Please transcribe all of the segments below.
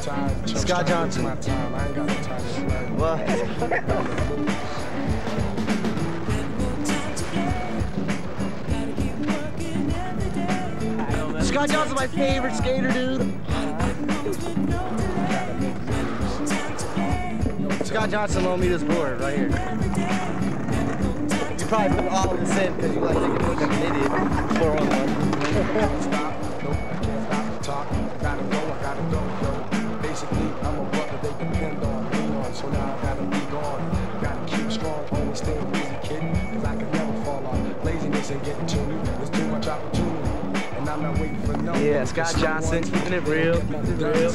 Scott Johnston. I ain't got no time to play. What? Scott Johnston's my favorite skater, dude. Scott Johnston loaned me this board right here. You probably put all of this in because you like taking a look like an idiot. 411. Stop. Nope, I can't stop the talk. Gotta go, I gotta go. Basically, I'm a brother they depend on, lean on. So now I gotta be gone. Gotta keep strong, always stay busy, kid. Cause I can never fall off. Laziness ain't getting to me. There's too much opportunity. And I'm not waiting for no. Yeah, Scott Johnston, keeping it real. Keeping it real.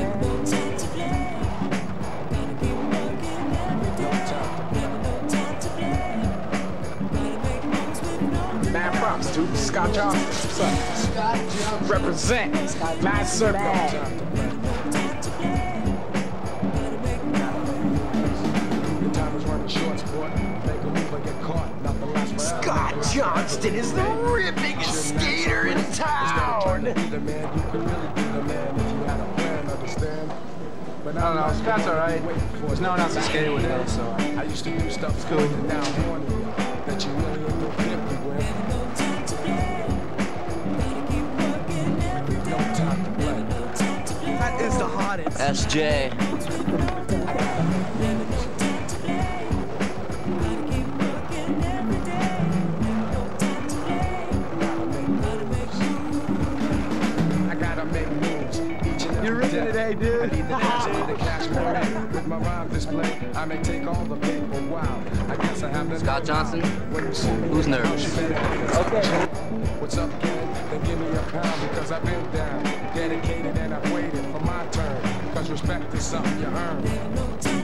Man, props, dude. Scott Johnston. What's up? Scott Johnston. Represent. Mad Circle. Scott Johnston is the rippingest skater in town. I don't know, Scott's alright. There's no one else to skate with though, so I used to do stuff cool. Down on you that you really ain't no different with. No time to play. That is the hottest. SJ. You're ripping today, dude. I need the DJ to catch me with my rhyme display. I may take all the paper. Wow. I guess I have Scott Johnston. Who's nervous? Okay. What's up, kid? Then give me a pound because I've been down, dedicated, and I've waited for my turn. Cause respect is something you earn.